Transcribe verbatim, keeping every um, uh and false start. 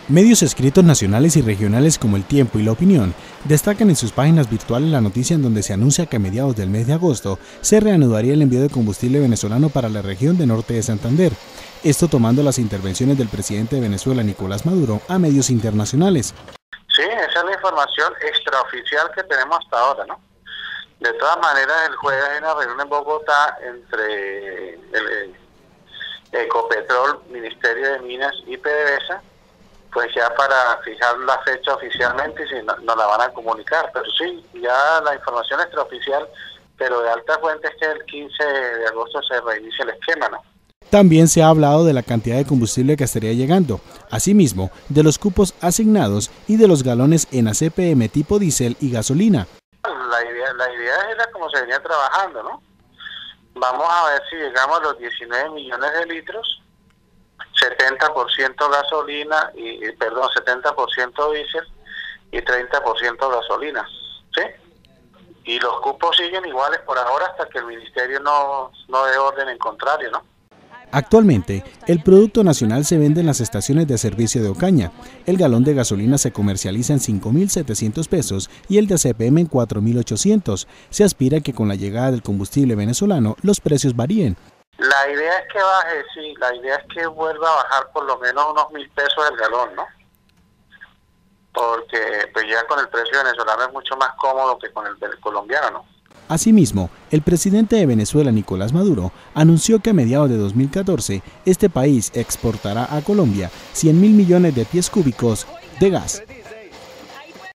Medios escritos nacionales y regionales como El Tiempo y La Opinión destacan en sus páginas virtuales la noticia en donde se anuncia que a mediados del mes de agosto se reanudaría el envío de combustible venezolano para la región de norte de Santander. Esto tomando las intervenciones del presidente de Venezuela, Nicolás Maduro, a medios internacionales. Sí, esa es la información extraoficial que tenemos hasta ahora, ¿no? De todas maneras, el jueves hay una reunión en Bogotá entre el Ecopetrol, Ministerio de Minas y PDVSA, pues ya para fijar la fecha oficialmente y si no, nos la van a comunicar. Pero sí, ya la información extraoficial, pero de alta fuente, es que el quince de agosto se reinicia el esquema, ¿no? También se ha hablado de la cantidad de combustible que estaría llegando, asimismo de los cupos asignados y de los galones en A C P M tipo diésel y gasolina. La idea, la idea era como se venía trabajando, ¿no? Vamos a ver si llegamos a los diecinueve millones de litros, setenta por ciento gasolina, y perdón, setenta por ciento diésel y treinta por ciento gasolina, ¿sí? Y los cupos siguen iguales por ahora hasta que el ministerio no, no dé orden en contrario, ¿no? Actualmente, el producto nacional se vende en las estaciones de servicio de Ocaña. El galón de gasolina se comercializa en cinco mil setecientos pesos y el de A C P M en cuatro mil ochocientos. Se aspira que con la llegada del combustible venezolano los precios varíen. La idea es que baje, sí, la idea es que vuelva a bajar por lo menos unos mil pesos el galón, ¿no? Porque pues ya con el precio venezolano es mucho más cómodo que con el del colombiano, ¿no? Asimismo, el presidente de Venezuela, Nicolás Maduro, anunció que a mediados de dos mil catorce este país exportará a Colombia cien mil millones de pies cúbicos de gas.